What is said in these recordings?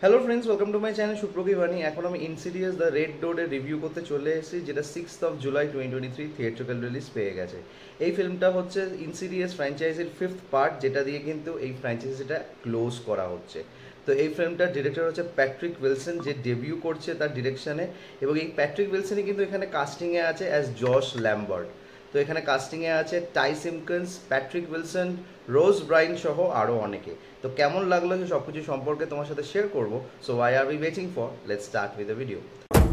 Hello friends, welcome to my channel সুপ্রকি বাণী। এখন আমি ইনসিডিয়াস দ্য রেড ডোরের রিভিউ করতে চলে এসেছি, যেটা 6 জুলাই 2023 থিয়েট্রিক্যাল রিলিজ পেয়ে গেছে। এই ফিল্মটা হচ্ছে ইনসিডিয়াস ফ্র্যাঞ্চাইজির 5th পার্ট, যেটা দিয়ে কিন্তু এই ফ্র্যাঞ্চাইজিটা ক্লোজ করা হচ্ছে। তো এই ফিল্মটার ডিরেক্টর হচ্ছে প্যাট্রিক উইলসন, যে ডেবিউ করছে তার ডিরেকশনে। এবং এই প্যাট্রিক উইলসনই কিন্তু এখানে কাস্টিংয়ে আছে অ্যাজ জশ ল্যাম্বার্ট। তো এখানে কাস্টিংয়ে আছে Ty Simpkins, Patrick Wilson, Rose Byrne সহ আরও অনেকে। তো কেমন লাগলো সে সব কিছু সম্পর্কে তোমার সাথে শেয়ার করবো। So why are we waiting for, let's start with the video.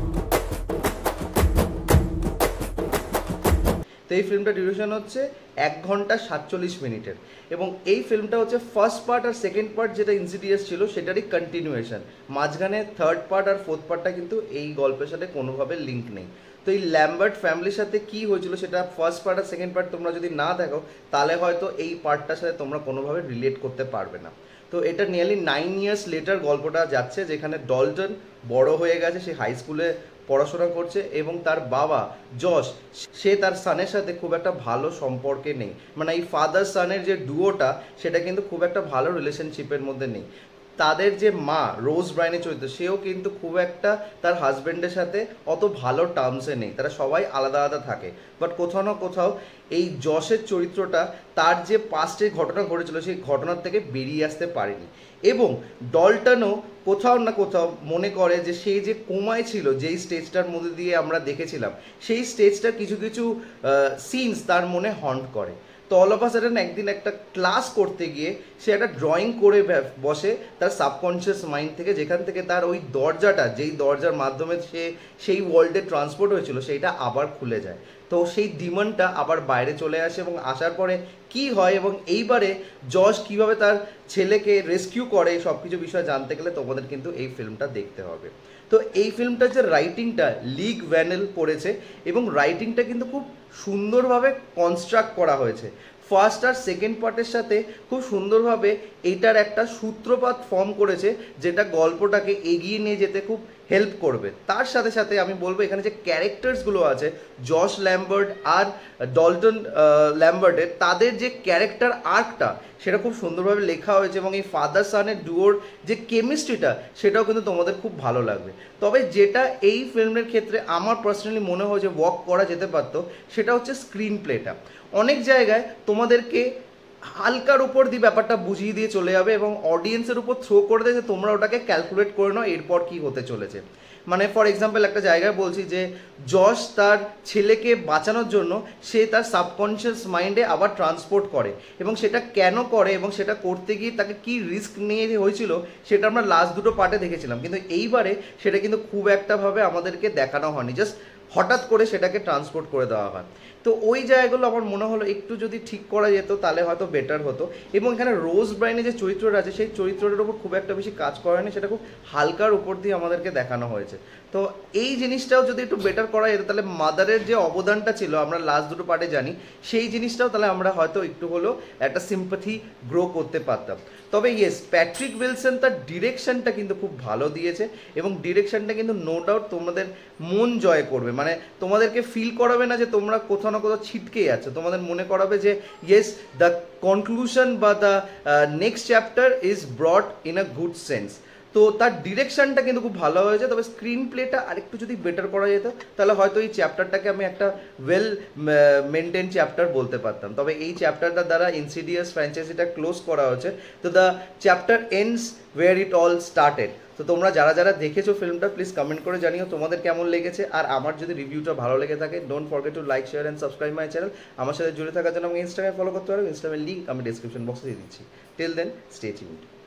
তো এই ফিল্মটার ডিউরেশন হচ্ছে 1 ঘন্টা 47 মিনিটের। এবং এই ফিল্মটা হচ্ছে ফার্স্ট পার্ট আর সেকেন্ড পার্ট যেটা ইনসিডিয়াস ছিল সেটারই কন্টিনিউয়েশন। মাঝখানে থার্ড পার্ট আর ফোর্থ পার্টটা কিন্তু এই গল্পের সাথে কোনোভাবে লিঙ্ক নেই। তো এই ল্যাম্বার্ট ফ্যামিলির সাথে কী হয়েছিল সেটা ফার্স্ট পার্ট আর সেকেন্ড পার্ট তোমরা যদি না দেখো, তাহলে হয়তো এই পার্টটার সাথে তোমরা কোনোভাবে রিলেট করতে পারবে না। তো এটা নিয়ারলি 9 ইয়ার্স লেটার গল্পটা যাচ্ছে, যেখানে ডলটন বড় হয়ে গেছে, সে হাই স্কুলে পড়াশোনা করছে এবং তার বাবা জশ, সে তার সানের সাথে খুব একটা ভালো সম্পর্কে নেই। মানে এই ফাদার সানের যে ডুয়োটা সেটা কিন্তু খুব একটা ভালো রিলেশনশিপের মধ্যে নেই। তাদের যে মা রোজ ব্রাইনের চরিত্র, সেও কিন্তু খুব একটা তার হাজব্যান্ডের সাথে অত ভালো টার্মসে নেই, তারা সবাই আলাদা আলাদা থাকে। বাট কোথাও না কোথাও এই যশের চরিত্রটা তার যে পাস্টে ঘটনা ঘটেছিল সেই ঘটনার থেকে বেরিয়ে আসতে পারেনি। এবং ডলটনও কোথাও না কোথাও মনে করে যে সেই যে কোমায় ছিল, যেই স্টেজটার মধ্যে দিয়ে আমরা দেখেছিলাম, সেই স্টেজটা কিছু কিছু সিনস তার মনে হন্ট করে। তো অল অফ আ সাডেন একদিন একটা ক্লাস করতে গিয়ে সে একটা ড্রয়িং করে বসে তার সাবকনশিয়াস মাইন্ড থেকে, যেখান থেকে তার ওই দরজাটা, যেই দরজার মাধ্যমে সে সেই ওয়ার্ল্ডে ট্রান্সপোর্ট হয়েছিল, সেইটা আবার খুলে যায়। তো সেই ডিমনটা আবার বাইরে চলে আসে এবং আসার পরে কি হয় এবং এইবারে জশ কিভাবে তার ছেলেকে রেস্কিউ করে, সব কিছু বিষয় জানতে গেলে তোমাদের কিন্তু এই ফিল্মটা দেখতে হবে। তো এই ফিল্মটার যে রাইটিংটা লিগ ভ্যানেল করেছে, এবং রাইটিংটা কিন্তু খুব সুন্দরভাবে কনস্ট্রাক্ট করা হয়েছে। ফার্স্ট আর সেকেন্ড পার্টের সাথে খুব সুন্দরভাবে এইটার একটা সূত্রপাত ফর্ম করেছে, যেটা গল্পটাকে এগিয়ে নিয়ে যেতে খুব হেল্প করবে। তার সাথে সাথে আমি বলবো এখানে যে ক্যারেক্টার্সগুলো আছে, জশ ল্যাম্বার্ট আর ডলটন ল্যাম্বার্টের, তাদের যে ক্যারেক্টার আর্কটা সেটা খুব সুন্দরভাবে লেখা হয়েছে। এবং এই ফাদার সানের ডুয়োর যে কেমিস্ট্রিটা, সেটাও কিন্তু তোমাদের খুব ভালো লাগবে। তবে যেটা এই ফিল্মের ক্ষেত্রে আমার পার্সোনালি মনে হয় যে ওয়ার্ক করা যেতে পারতো, সেটা হচ্ছে স্ক্রিন প্লেটা। অনেক জায়গায় তোমাদেরকে হালকার উপর দিয়ে ব্যাপারটা বুঝিয়ে দিয়ে চলে যাবে এবং অডিয়েন্সের উপর থ্রো করে দেয় যে তোমরা ওটাকে ক্যালকুলেট করে নাও এরপর কি হতে চলেছে। মানে ফর এক্সাম্পল একটা জায়গায় বলছি যে জশ তার ছেলেকে বাঁচানোর জন্য সে তার সাবকনশিয়াস মাইন্ডে আবার ট্রান্সপোর্ট করে, এবং সেটা কেন করে এবং সেটা করতে গিয়ে তাকে কি রিস্ক নিয়ে হয়েছিল সেটা আমরা লাস্ট দুটো পার্টে দেখেছিলাম। কিন্তু এইবারে সেটা কিন্তু খুব একটাভাবে আমাদেরকে দেখানো হয়নি, জাস্ট হঠাৎ করে সেটাকে ট্রান্সপোর্ট করে দেওয়া হয়। তো ওই জায়গাগুলো আমার মনে হলো একটু যদি ঠিক করা যেত তাহলে হয়তো বেটার হতো। এবং এখানে রোজ ব্রাইনের যে চরিত্রটা আছে, সেই চরিত্রটার উপর খুব একটা বেশি কাজ করা হয়নি, সেটা খুব হালকার উপর দিয়ে আমাদেরকে দেখানো হয়েছে। তো এই জিনিসটাও যদি একটু বেটার করা যেত, তাহলে মাদারের যে অবদানটা ছিল আমরা লাস্ট দুটো পার্টে জানি, সেই জিনিসটাও তাহলে আমরা হয়তো একটু হলেও একটা সিম্প্যাথি গ্রো করতে পারতাম। তবে ইয়েস, প্যাট্রিক উইলসন তার ডিরেকশনটা কিন্তু খুব ভালো দিয়েছে, এবং ডিরেকশনটা কিন্তু নো ডাউট তোমাদের মন জয় করবে। মানে তোমাদেরকে ফিল করাবে না যে তোমরা কোথাও না কোথাও ছিটকে যাচ্ছ, তোমাদের মনে করাবে যে ইয়েস, দ্য কনক্লুশন বা the next chapter is brought in a good sense. তো তার ডিরেকশনটা কিন্তু খুব ভালো হয়েছে। তবে স্ক্রিন প্লেটা আরেকটু যদি বেটার করা যেত, তাহলে হয়তো এই চ্যাপ্টারটাকে আমি একটা ওয়েল মেনটেন চ্যাপ্টার বলতে পারতাম। তবে এই চ্যাপ্টারটার দ্বারা ইনসিডিয়াস ফ্র্যাঞ্চাইজিটা ক্লোজ করা হয়েছে। তো the chapter ends where it all started. তো তোমরা যারা যারা দেখেছো ফিল্মটা, প্লিজ কমেন্ট করে জানিও তোমাদের কেমন লেগেছে। আর আমার যদি রিভিউটা ভালো লেগে থাকে, don't forget to like, share and subscribe my channel. আমার সাথে জুড়ে থাকার জন্য আমাকে ইনস্টাগ্রামে ফলো করতে পারো, ইনস্টাগ্রামে লিঙ্ক আমি ডেসক্রিপশন বক্সে দিয়ে দিচ্ছি। Till then, stay tuned.